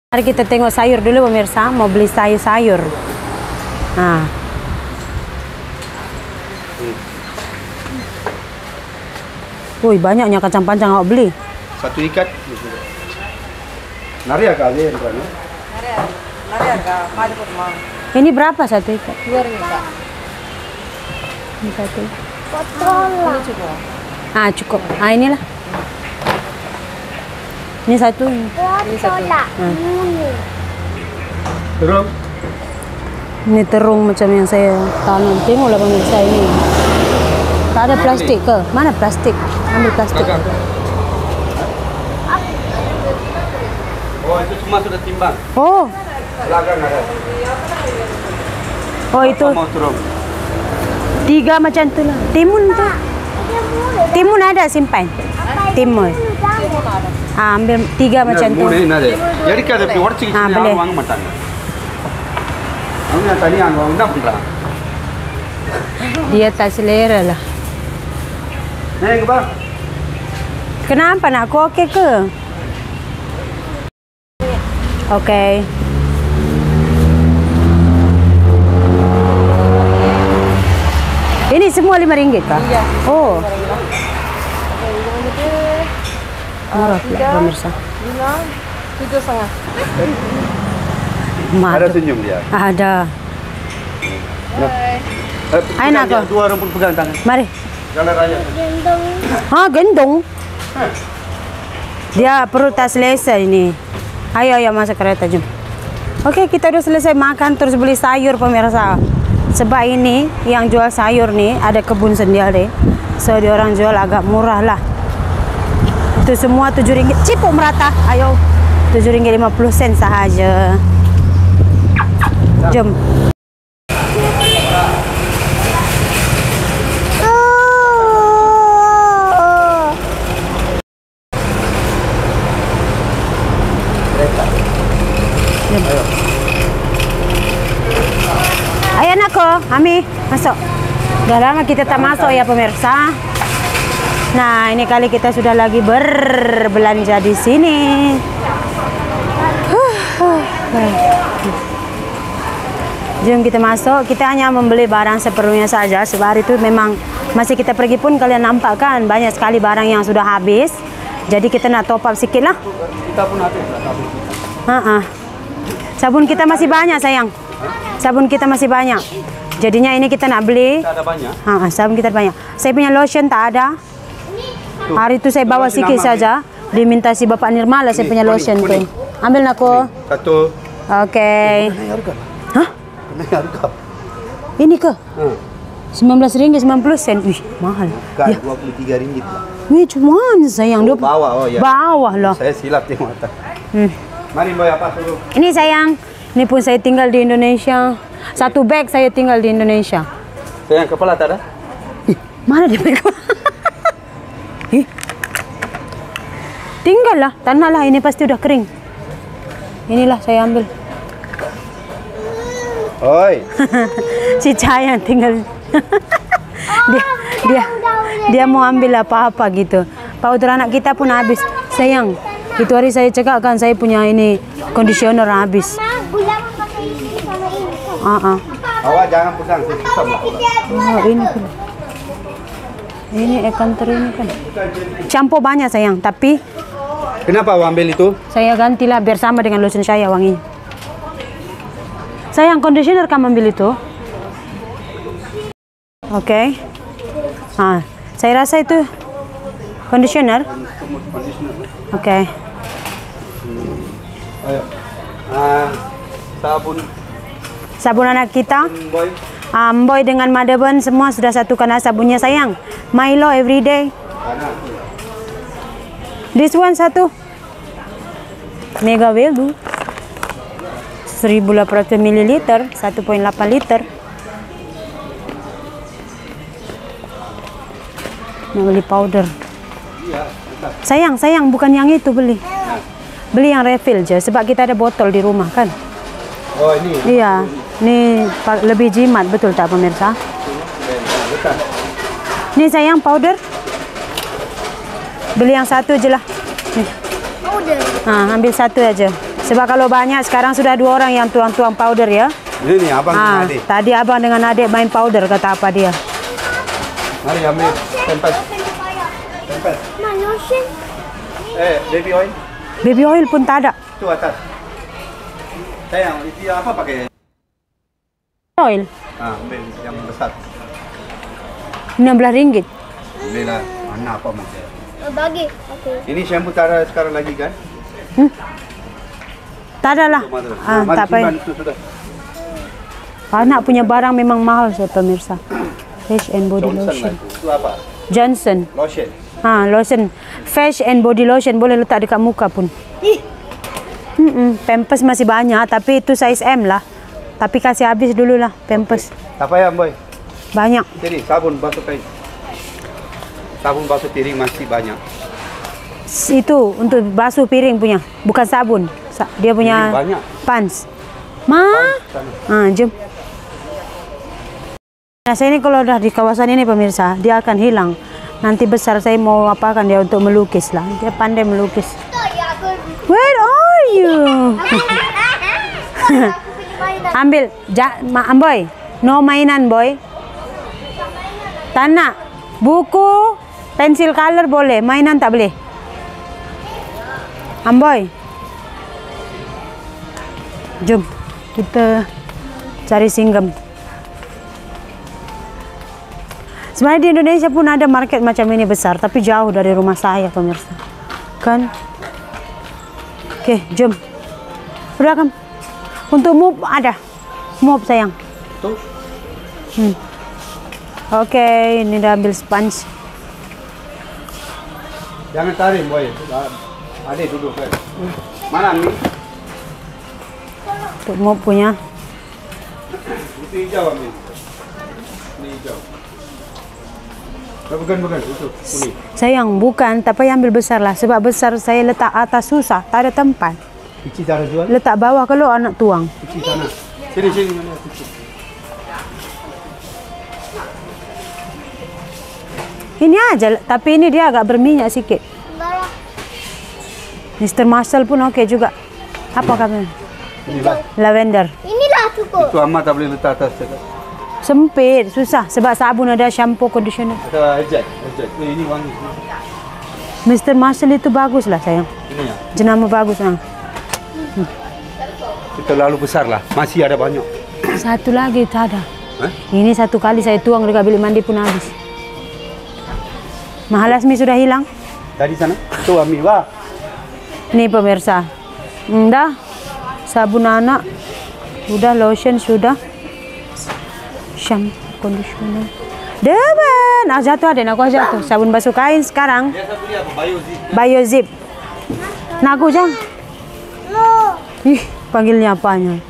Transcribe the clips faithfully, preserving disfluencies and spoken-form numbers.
Mari kita tengok sayur dulu pemirsa, mau beli sayur-sayur. Nah. Wih, banyaknya kacang panjang awak beli. Satu ikat. Nari agak aja kan? Nari, nari agak maju ke rumah. Ini berapa satu ikat? Dua ribu. Ini satu. Ini cukup. Ah cukup. Ah inilah. Ini satu. Ini satu. Hmm. Terus? Ini terung macam yang saya tanam. Tengoklah pemirsa ini. Tak ada plastik ke? Mana plastik? Ambil plastik. Oh, itu semua sudah timbang. Oh. Belakang ada. Oh itu. Mau terung. Tiga macam tu lah. Timun tu. Timun ada simpan. Timun. Ah, ambil tiga macam tu. Timun ini ada. Jadi kada pi orang cik Ah, cik boleh. yang matan. Ang yang tadi yang orang nak pula. Dia tak selera lah. Neng ba? Kenapa nak aku okey ke? Okey. Ini semua lima ringgit kah? Iya. Oh, murah pula tiga. pemirsa. Lima, tujuh setengah. Ada Madu. senyum dia. Ada. Eh, Ayo nak pegang aku. dia, dua orang pun pegang tangan. Mari. Jalan raya. Ha, gendong. Dia perut tak selesai ini. Ayo, ayo masuk kereta, jom. Okey, kita udah selesai makan terus beli sayur pemirsa. Sebab ini yang jual sayur nih ada kebun sendiri. So dia orang jual agak murah lah. Itu semua tujuh ringgit. Cipuk merata. Ayo. tujuh ringgit lima puluh sen sahaja. Jom. Ayo anakku, Ami, masuk. Udah lama kita tak masuk ya pemirsa. Nah, ini kali kita sudah lagi berbelanja di sini. Jom kita masuk. Kita hanya membeli barang seperlunya saja. Sebab hari itu memang masih kita pergi pun kalian nampak kan banyak sekali barang yang sudah habis. Jadi kita nak top up sikit lah. Kita pun habis lah sabun kita. Ha-ha. Sabun kita masih banyak sayang. Sabun kita masih banyak. Jadinya ini kita nak beli. Kita ada banyak. Ha, sabun kita banyak. Saya punya lotion tak ada. Tuh. Hari itu saya bawa Lotion sikit aman, saja. Diminta si Bapak Nirmala saya Ini, punya kuning, lotion kuning. tu. Ambil aku. Satu. Okey. Naik harga. Hah? Naik harga. Ini ke? Hmm. sembilan belas ringgit sembilan puluh sen. Wih, mahal. Kan Ya. dua puluh tiga ringgit. Wih, cuma sayang. Oh, Dua- bawah, oh ya. Bawah lah. Saya silap tengok atas. Hmm. Mari boy apa dulu? Ini sayang. Ini pun saya tinggal di Indonesia. Satu bag saya tinggal di Indonesia. Sayang kepala tak ada? Ih, mana dia pegang? Ih. Tinggal lah, tanah lah. Ini pasti udah kering. Inilah saya ambil. Oi. Si Cahaya tinggal. dia dia dia mau ambil apa-apa gitu. Powder anak kita pun habis. Sayang, itu hari saya cakap kan saya punya ini conditioner habis. Gula pakai ini sama ini. Ah ah. Awak jangan pegang, saya susah melakukan. Oh, ini pun. Ini ekanter ini kan. Shampoo banyak sayang, tapi Kenapa awak ambil itu? saya gantilah biar sama dengan lotion saya wanginya. Sayang, conditioner kamu ambil itu. Oke. Okay. Ah, saya rasa itu conditioner. Oke. Okay. Ayo. Ah, sabun Sabun anak kita. boy. Um, boy dengan Madeben semua sudah satukan sabunnya sayang. Milo everyday. Mana? This one satu. Mega value. seribu delapan ratus mililiter, satu koma delapan liter. Nak beli powder. Sayang, sayang bukan yang itu beli. Beli yang refill je sebab kita ada botol di rumah kan. Oh ini. Iya, ini pa- lebih jimat betul tak pemirsa? Ini sayang powder. Beli yang satu je lah. Nih. Udah. Nah, ambil satu aja. Sebab kalau banyak sekarang sudah dua orang yang tuang-tuang powder ya. Ini nih abang Ah, dengan adik. tadi abang dengan adik main powder kata apa dia? Mari ambil tempat. Tempat. Ma, lotion. Eh, baby oil. Baby oil pun tak ada. Itu atas. Sayang, itu yang apa pakai? Oil Ah, ambil yang besar. enam belas ringgit. Ambillah. Mana apa macam? Oh, bagi. Okey. Ini shampoo tak ada sekarang lagi kan? Tak ada lah. Itu mother. Ah, Mari tak payah. simpan itu sudah. Anak punya barang memang mahal saya pemirsa. Face and body Johnson lah lotion. itu. Itu apa? Johnson. Lotion. Ha, lotion. Face and body lotion boleh letak dekat muka pun. Hmm, Pampers masih banyak tapi itu size M lah. Tapi kasih habis dulu lah Pampers. Tak payah boy. Banyak. Sini sabun basuh kain. Sabun basuh piring masih banyak. Itu untuk basuh piring punya, bukan sabun. Sa- Dia punya Piring banyak. pans. Ma, Sana. ha, jom. Nah, saya ini kalau dah di kawasan ini pemirsa, dia akan hilang. Nanti besar saya mau apakan dia untuk melukis lah. Dia pandai melukis. Where are you? Ambil, ja, ma, Amboy. No mainan, boy. Tanah, buku, pensil color boleh, mainan tak boleh. Amboy. Jom, kita cari singgam. Sebenarnya di Indonesia pun ada market macam ini besar, tapi jauh dari rumah saya pemirsa. Kan? Oke, jom. Udah kan? Untuk mop ada. Mop sayang. Tuh. Hmm. Oke, ini dah ambil sponge. Jangan tarik boy. Adik duduk kan. Mana ni? Untuk mop punya. Itu hijau ambil. Ini hijau. Bukan bukan itu kuning. Sayang, bukan, tapi ambil besar lah. Sebab besar saya letak atas susah, tak ada tempat. Cici cara jual? Letak bawah kalau anak tuang. Cici sana. Sini sini mana cici. Ini aja, tapi ini dia agak berminyak sikit. mister Marshall pun oke juga. Apa kamu? Ini lah. Lavender. Inilah cukup. Itu amat tak boleh letak atas. Sempit, susah. Sebab sabun ada, shampoo, conditioner. Ada ejek, ejek. Eh, ini wangi. mister Marshall itu bagus lah sayang. Ini ya. Jenama bagus lah. Itu terlalu besar lah. Masih ada banyak. Satu lagi tak ada. Hah? Ini satu kali saya tuang dekat bilik mandi pun habis. Mahalasmi sudah hilang. Tadi sana. Itu ambil wah. Nih pemirsa. Dah. Sabun anak. Udah, lotion sudah. Shampoo, conditioner. Dewan. Ah, jatuh ada. Aku jatuh. Sabun basuh kain sekarang. Biasa beli apa? Biozip. Biozip. Nah, aku jang. No. Ih, panggilnya apanya?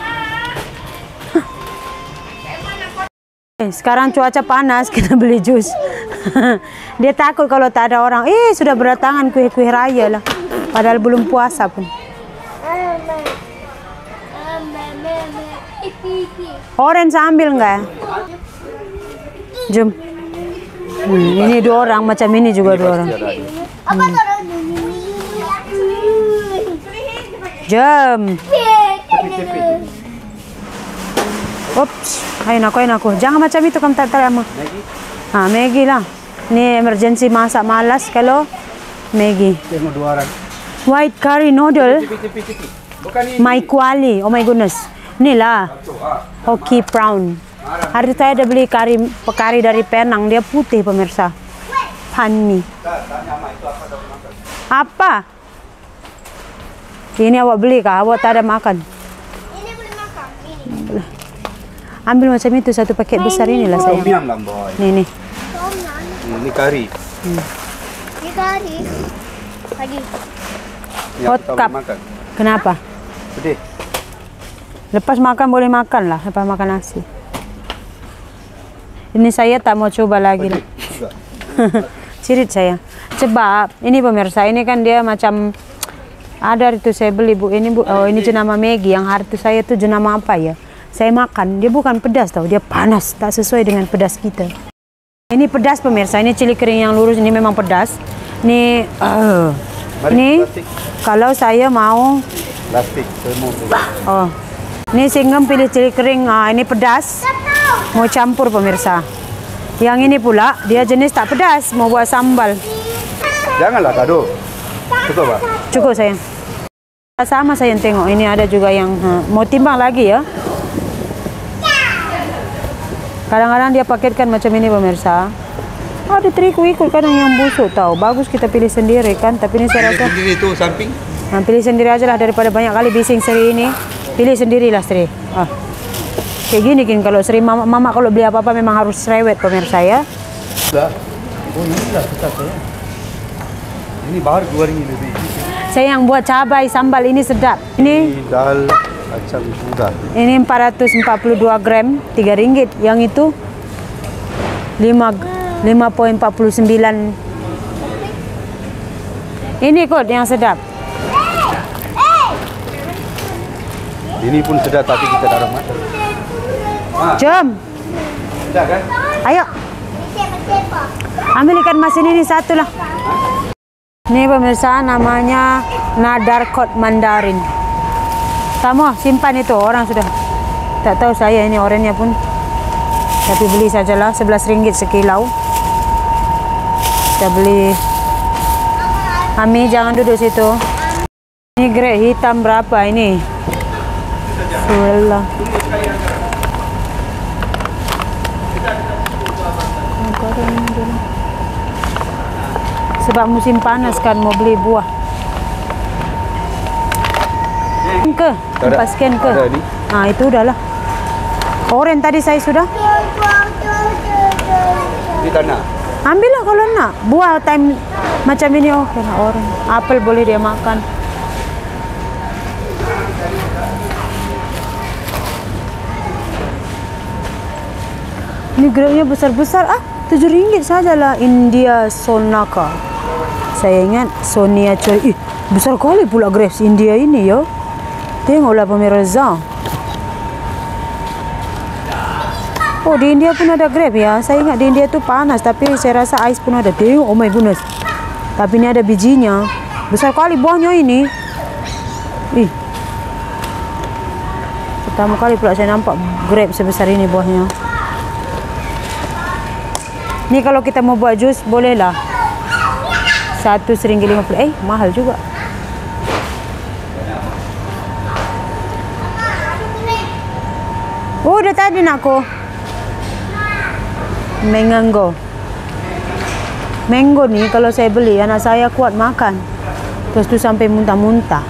Eh, sekarang cuaca panas, kita beli jus. Dia takut kalau tak ada orang. Eh, sudah berdatangan kue-kue raya lah. Padahal belum puasa pun. Orange ambil enggak? Jom. Hmm, ini dua orang, macam ini juga dua orang. Apa taruh ini? Jom. Tepi-tepi. Oops, ayo aku, ayo aku. Jangan macam itu kamu tak tahu. Lagi. Ah, Maggi lah. Ini emergency masak malas kalau Maggi. Tengok dua orang. White curry noodle. Tepi-tepi. Bukan ini. My kuali. Oh my goodness. Ni lah. Hoki prawn. Hari itu saya ada beli kari kari dari Penang. Dia putih pemirsa. Pani. Apa? Ini awak beli kah? Awak tak ada makan. Ini boleh makan. Ini. Ambil macam itu satu paket besar inilah Tom saya. yum lah boy. Nih nih. Tom yum. Ini kari. Ini kari. Lagi. Ini Hot aku tak cup. boleh makan. Kenapa? Pedih. Lepas makan boleh makan lah. Lepas makan nasi. Ini saya tak mau coba lagi lah. Juga. Cirit saya. Sebab ini pemirsa, ini kan dia macam ada itu saya beli bu. Ini bu, oh ini jenama Maggi. Yang hari itu saya tuh jenama apa ya? Saya makan, dia bukan pedas tau, dia panas, tak sesuai dengan pedas kita. Ini pedas pemirsa, ini cili kering yang lurus, ini memang pedas. Ini, uh, Mari, ini plastik. kalau saya mau Plastik semua. Oh. Ini singgem pilih cili kering. Ah, ini pedas. Mau campur pemirsa. Yang ini pula dia jenis tak pedas, mau buat sambal. Janganlah kado. Cukup Pak. Cukup sayang. Sama saya tengok. Ini ada juga yang ha, mau timbang lagi ya. Kadang-kadang dia paketkan macam ini pemirsa. Ada terigu ikut kadang yang busuk tahu. Bagus kita pilih sendiri kan. Tapi ini saya rasa Sendiri itu samping. nah, pilih sendiri aja lah daripada banyak kali bising Sri ini. Pilih sendirilah Sri. Ah. Kayak gini kan kalau Sri mama, mama kalau beli apa-apa memang harus cerewet pemirsa ya. Sudah. Oh ini lah kita saya. Ini bahar dua ringgit lebih. Saya yang buat cabai sambal ini sedap. Ini Ini dal macam sudah. ini empat ratus empat puluh dua gram tiga ringgit. Yang itu lima koma empat sembilan. Ini kot yang sedap. Ini pun sedap tapi kita taruh mana? Jom. Sudah kan? Ayo. Ambil ikan mas ini, ini satu lah. Ini pemirsa namanya Nadarkot Mandarin. Kamu simpan itu orang sudah. Tak tahu saya ini orangnya pun. Tapi beli sajalah sebelas ringgit sekilau. Kita beli. Ami jangan duduk situ. Ini grade hitam berapa ini? Wallah. Sebab musim panas kan mau beli buah. Ke, tempat scan ke. Ada ni. Nah itu udahlah. Oren tadi saya sudah. Ini tak nak. Ambillah kalau nak. Buah time macam ini oh kena oren. Apel boleh dia makan. Ini grade-nya besar-besar ah. tujuh ringgit sajalah. India Sonaka. Saya ingat Sonia Choi. Ih, besar kali pula grapes India ini ya. Tengoklah pemirsa. Oh, di India pun ada grape ya. Saya ingat di India tu panas tapi saya rasa ais pun ada. Tengok, oh my goodness. Tapi ini ada bijinya. Besar kali buahnya ini. Ih. Pertama kali pula saya nampak grape sebesar ini buahnya. Ni kalau kita mau buat jus bolehlah. Satu seringgit lima puluh. Eh, mahal juga. Oh, udah tadi nakku. Mengango. Mango nih kalau saya beli anak saya kuat makan. Terus tu sampai muntah-muntah.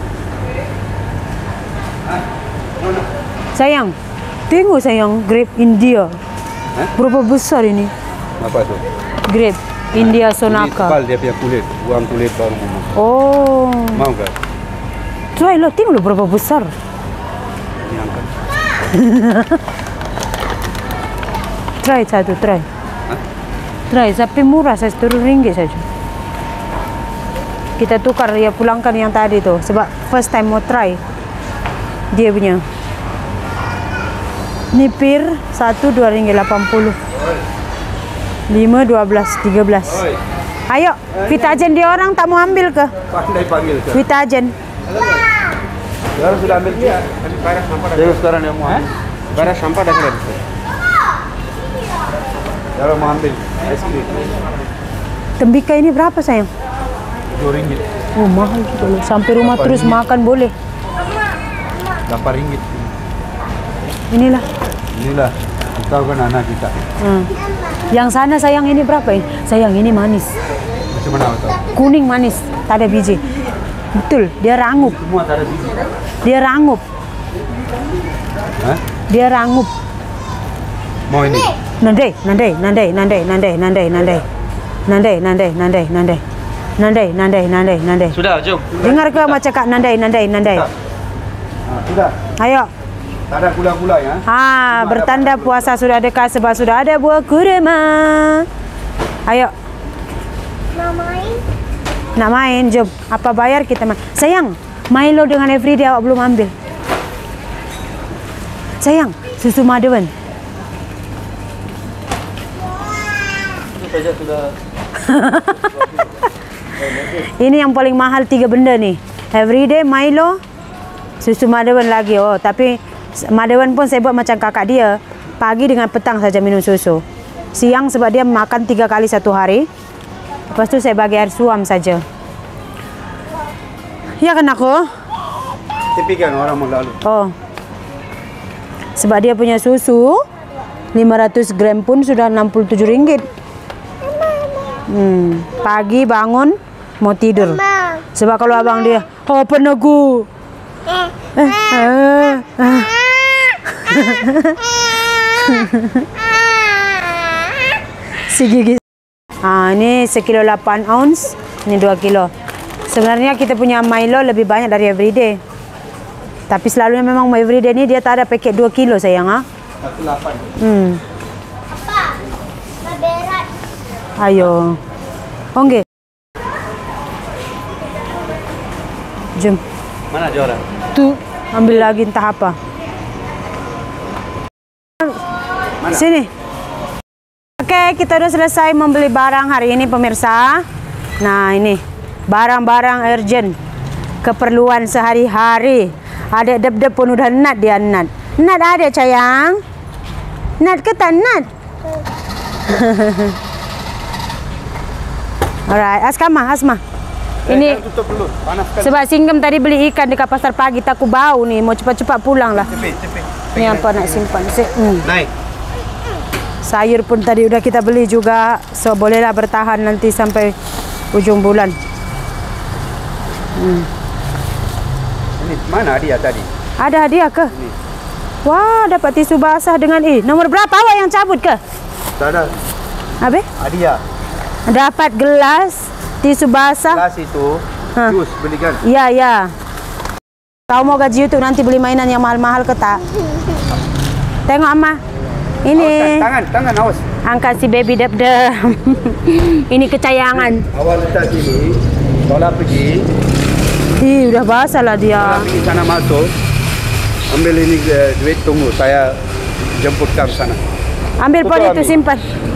Sayang, tengok sayang grape India. Hah? Berapa besar ini? Apa tu? Grape India Ini Sonaka. tebal dia punya kulit. Buang kulit baru mau makan. Oh. Mau ke? Try lah, tengok lah berapa besar. Ini angkat. Try satu, try. Hah? Try, tapi murah, saya sepuluh ringgit saja. Kita tukar, ya pulangkan yang tadi tu. Sebab first time mau try. Dia punya. Nipir, satu, dua ringgit lapan puluh. Lima, dua belas, tiga belas. Oi. Ayo, Vitagen dia orang tak mau ambil ke? Pandai panggil ke? Vitagen. Sekarang sudah ambil dia. Tengok sekarang dia mau ambil. Barang sampah dah kena. Kalau mau ambil es krim. Tembikar ini berapa sayang? Dua ringgit. Oh mahal juga loh. Sampai rumah terus makan boleh. Delapan ringgit. Inilah. Inilah. Tahu kan anak kita. Hmm. Yang sana sayang ini berapa ini? Sayang ini manis. Macam mana tahu? Kuning manis, tak ada biji. Betul, dia rangup. Semua tak ada biji. Dia rangup. Hah? Dia rangup. Mau ini? Nandai, nandai, nandai, nandai, nandai, nandai, nandai. Nandai, nandai, nandai, nandai. Nandai, nandai, nandai, nandai. Sudah, jom. Dengar ke macam cakap nandai, nandai, nandai. Ah, sudah. Ayo. Tak ada gula-gula ya. Ha, bertanda puasa sudah dekat sebab sudah ada buah kurma. Ayo. Mau main? Nak main, jom. Apa bayar kita main. Sayang, Milo dengan Everyday awak belum ambil. Sayang, susu Madawan. Itu saja sudah. Ini yang paling mahal tiga benda nih. Everyday, Milo, Susu Mother One lagi. Oh, tapi Mother One pun saya buat macam kakak dia. Pagi dengan petang saja minum susu. Siang sebab dia makan tiga kali satu hari. Lepas tu saya bagi air suam saja. Ya kan aku? Tapi kan orang mau lalu. Oh. Sebab dia punya susu lima ratus gram pun sudah enam puluh tujuh ringgit. Hmm, pagi bangun mau tidur. Sebab kalau abang dia, oh penagu. Eh, eh, eh. Si gigi. Ah, ini sekilo delapan ounce, ini dua kilo. Sebenarnya kita punya Milo lebih banyak dari everyday. Tapi selalunya memang everyday ni dia tak ada paket dua kilo sayang ah. Satu lapan. Hmm. Apa? Berat. Ayo. Okey. Jom. Mana juara? Tu ambil lagi entah apa. Mana? Sini. Okey, kita sudah selesai membeli barang hari ini pemirsa. Nah, ini barang-barang urgent. Keperluan sehari-hari. Ada dep-dep pun udah nat dia nat. Nat ada sayang? Nat ke tak nat? Alright, Askama, Asma. Ini Eh, tutup dulu. Panas kan. sebab Singgem tadi beli ikan dekat pasar pagi, takut bau nih. Mau cepat-cepat pulang lah. Cepet, cepet. Ni apa nak simpan? Si- hmm. Naik. Sayur pun tadi udah kita beli juga. So bolehlah bertahan nanti sampai ujung bulan. Hmm. Ini mana dia tadi? Ada hadiah ke? Wah, dapat tisu basah dengan eh nomor berapa awak yang cabut ke? Tak ada. Habis? Adia. Dapat gelas tisu basah. Kelas itu Ha. jus belikan. Ya, ya. Kau mau gaji YouTube nanti beli mainan yang mahal-mahal ke tak? Tengok Amma. Ini Awas, tangan, tangan awas. angkat si baby dep-dep. Ini kecayangan. Awal letak sini. Tola pergi. Ih, udah basah lah dia. Tola pergi sana masuk. Ambil ini eh, duit tunggu. Saya jemput kamu sana. Ambil Betul, pon itu Ami. simpan.